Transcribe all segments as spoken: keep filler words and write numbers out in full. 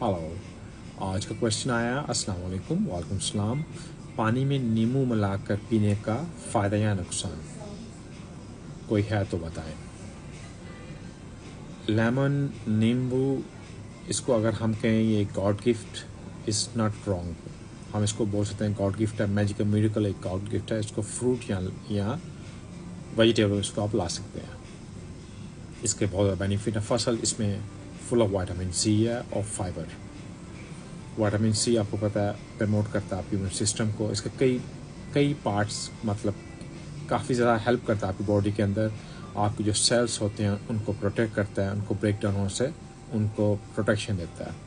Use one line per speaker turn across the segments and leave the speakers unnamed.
Hello. आज का question आया, अस्सलाम वालेकुम। वालेकुम सलाम। पानी में नींबू मिलाकर पीने का फ़ायदा या नुकसान कोई है तो बताएं। लेमन, नींबू, इसको अगर हम कहें ये God gift is not wrong. हम इसको बोल सकते हैं गॉड गिफ्ट है, मैजिकल मिरेकल एक गॉड गिफ्ट है। इसको फ्रूट या या वेजिटेबल इसको आप ला सकते हैं। इसके बहुत ज़्यादा बेनिफिट है। फसल इसमें फुल ऑफ विटामिन सी है और फाइबर। विटामिन सी आपको पता है प्रमोट करता है आपके इम्यून सिस्टम को। इसके कई कई पार्ट्स मतलब काफ़ी ज़्यादा हेल्प करता है आपकी बॉडी के अंदर। आपके जो सेल्स होते हैं उनको प्रोटेक्ट करता है, उनको ब्रेक डाउन होने से उनको प्रोटेक्शन देता है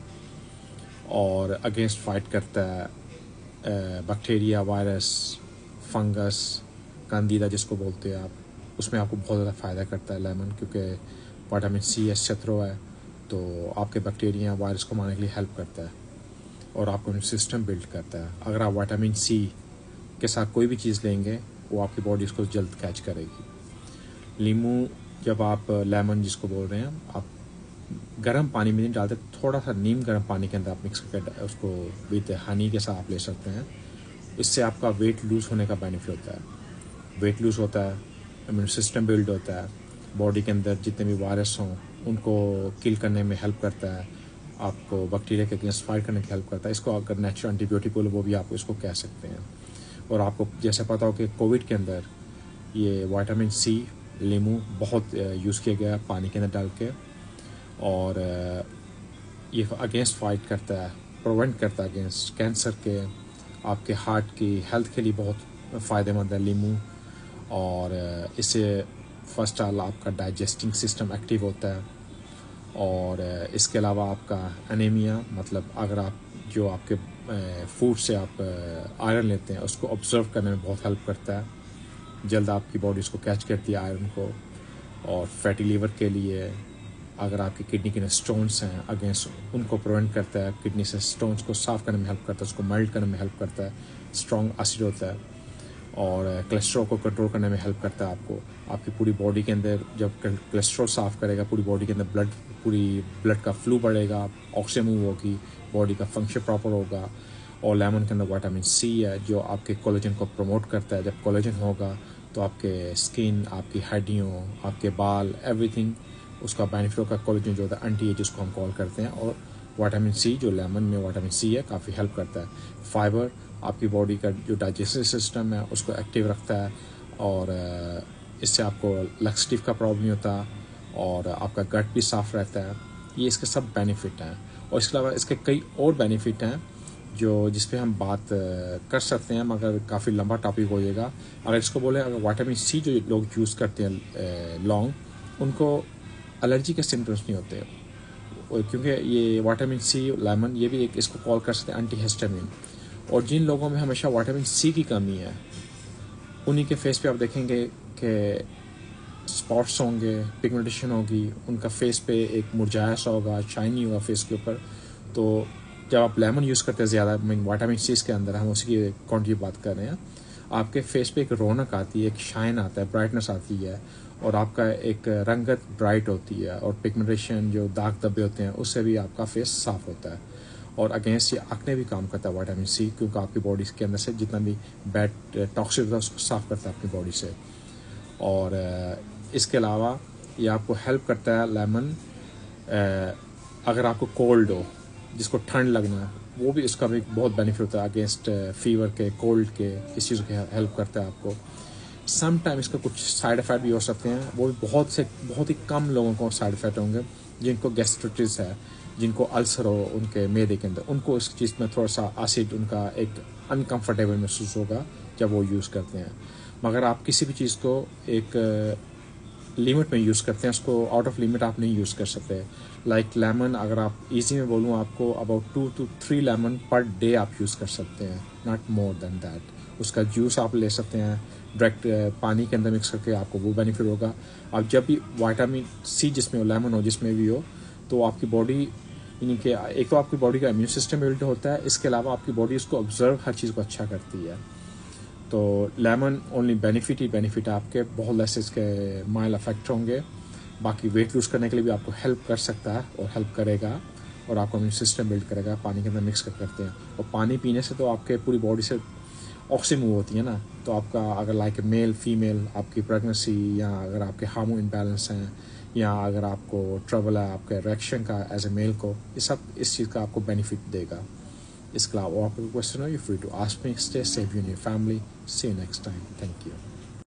और अगेंस्ट फाइट करता है बैक्टीरिया, वायरस, फंगस, कैंडिडा जिसको बोलते हैं आप, उसमें आपको बहुत ज़्यादा फ़ायदा करता है लेमन, क्योंकि विटामिन सी है, शत्रु है, तो आपके बैक्टीरिया वायरस को मारने के लिए हेल्प करता है और आपको इम्यून सिस्टम बिल्ड करता है। अगर आप विटामिन सी के साथ कोई भी चीज़ लेंगे वो आपकी बॉडी उसको जल्द कैच करेगी। नींबू, जब आप लेमन जिसको बोल रहे हैं, आप गर्म पानी में नहीं डालते, थोड़ा सा नीम गर्म पानी के अंदर आप मिक्स करके उसको विद हनी के साथ आप ले सकते हैं। इससे आपका वेट लूज़ होने का बेनिफिट होता है। वेट लूज़ होता है, इम्यून सिस्टम बिल्ड होता है, बॉडी के अंदर जितने भी वायरस हों उनको किल करने में हेल्प करता है, आपको बैक्टीरिया के अगेंस्ट फाइट करने की हेल्प करता है। इसको अगर नेचुरल एंटीबायोटिक बोलो वो भी आप इसको कह सकते हैं। और आपको जैसे पता हो कि कोविड के अंदर ये विटामिन सी, नींबू बहुत यूज़ किया गया पानी के अंदर डाल के, और ये अगेंस्ट फाइट करता है, प्रिवेंट करता है अगेंस्ट कैंसर के, आपके हार्ट की हेल्थ के लिए बहुत फ़ायदेमंद है नींबू। और इससे फर्स्ट ऑल आपका डाइजेस्टिंग सिस्टम एक्टिव होता है। और इसके अलावा आपका एनीमिया, मतलब अगर आप जो आपके फूड से आप आयरन लेते हैं उसको ऑब्जर्व करने में बहुत हेल्प करता है। जल्द आपकी बॉडी उसको कैच करती है आयरन को। और फैटी लीवर के लिए, अगर आपकी किडनी के स्टोन्स हैं अगेंस्ट उनको प्रिवेंट करता है, किडनी से स्टोन्स को साफ़ करने में हेल्प करता है, उसको मेल्ट करने में हेल्प करता है। स्ट्रॉन्ग एसिड होता है और कोलेस्ट्रॉल को कंट्रोल करने में हेल्प करता है आपको। आपकी पूरी बॉडी के अंदर जब कोलेस्ट्रॉल साफ़ करेगा, पूरी बॉडी के अंदर ब्लड पूरी ब्लड का फ्लू बढ़ेगा, ऑक्सीजन मूव होगी, बॉडी का फंक्शन प्रॉपर होगा। और लेमन के अंदर विटामिन सी है जो आपके कोलेजन को प्रमोट करता है। जब कोलेजन होगा तो आपके स्किन, आपकी हड्डियों, आपके बाल, एवरीथिंग उसका बेनिफिट होगा। कोलेजन जो होता है एंटी एज जिसको हम कॉल करते हैं, और विटामिन सी जो लेमन में विटामिन सी है काफ़ी हेल्प करता है। फाइबर आपकी बॉडी का जो डाइजेस्टिव सिस्टम है उसको एक्टिव रखता है और इससे आपको लैक्सेटिव का प्रॉब्लम नहीं होता और आपका गट भी साफ़ रहता है। ये इसके सब बेनिफिट हैं। और इसके अलावा इसके कई और बेनिफिट हैं जो जिस पे हम बात कर सकते हैं, मगर काफ़ी लंबा टॉपिक हो जाएगा। अगर इसको बोले, अगर विटामिन सी जो लोग यूज़ करते हैं लॉन्ग, उनको एलर्जी के सिम्टम्स नहीं होते, क्योंकि ये विटामिन सी, लेमन, ये भी एक इसको कॉल कर सकते हैं एंटीहिस्टामिन। और जिन लोगों में हमेशा विटामिन सी की कमी है उन्हीं के फेस पे आप देखेंगे कि स्पॉट्स होंगे, पिगमेंटेशन होगी, उनका फेस पे एक मुरझाया सा होगा, शाइनी होगा फेस के ऊपर। तो जब आप लेमन यूज़ करते हैं ज़्यादा, मीन विटामिन सी के अंदर हम उसी की क्वांटिटी की बात कर रहे हैं, आपके फेस पे एक रौनक आती है, एक शाइन आता है, ब्राइटनेस आती है और आपका एक रंगत ब्राइट होती है। और पिगमेंटेशन जो दाग धब्बे होते हैं उससे भी आपका फेस साफ़ होता है। और अगेंस्ट ये एक्ने भी काम करता है विटामिन सी, क्योंकि आपकी बॉडी के अंदर से जितना भी बैड टॉक्सिक होता है उसको साफ़ करता है अपनी बॉडी से। और इसके अलावा ये आपको हेल्प करता है लेमन, अगर आपको कोल्ड हो, जिसको ठंड लगना है, वो भी इसका भी बहुत बेनिफिट होता है अगेंस्ट फीवर के, कोल्ड के, इस चीज़ के हेल्प करता है आपको। सम टाइम इसका कुछ साइड इफ़ेक्ट भी हो सकते हैं, वो भी बहुत से बहुत ही कम लोगों को साइड इफ़ेक्ट होंगे। जिनको गैस्ट्राइटिस है, जिनको अल्सर हो उनके मैदे के अंदर, उनको इस चीज़ में थोड़ा सा एसिड, उनका एक अनकम्फर्टेबल महसूस होगा जब वो यूज़ करते हैं। मगर आप किसी भी चीज़ को एक लिमिट में यूज़ करते हैं, उसको आउट ऑफ लिमिट आप नहीं यूज़ कर सकते। लाइक लेमन, अगर आप इजी में बोलूँ आपको, about two two three lemon per day आप यूज़ कर सकते हैं, नॉट मोर देन दैट। उसका जूस आप ले सकते हैं डायरेक्ट पानी के अंदर मिक्स करके, आपको वो बेनिफिट होगा। अब जब भी विटामिन सी जिसमें हो, लेमन हो जिसमें भी हो, तो आपकी बॉडी, यानी कि एक तो आपकी बॉडी का इम्यून सिस्टम बिल्ड होता है, इसके अलावा आपकी बॉडी उसको ऑब्जर्व हर चीज़ को अच्छा करती है। तो लेमन ओनली बेनिफिट ही बेनिफिट है आपके, बहुत लेस इसके माइल्ड इफेक्ट होंगे। बाकी वेट लूज़ करने के लिए भी आपको हेल्प कर सकता है और हेल्प करेगा। और आपका इम्यून सिस्टम बिल्ड करेगा। पानी के अंदर मिक्स कर करते हैं, और पानी पीने से तो आपके पूरी बॉडी से ऑक्सीजन मूव होती है ना, तो आपका अगर लाइक मेल फीमेल आपकी प्रेगनेंसी, या अगर आपके हार्मोन इम्बैलेंस हैं, या अगर आपको ट्रबल है आपके इरेक्शन का एज ए मेल को, ये सब इस चीज़ का आपको बेनिफिट देगा। इसके अलावा आपको क्वेश्चन हो, you free to ask me. Stay safe in your family. See you next time. Thank you.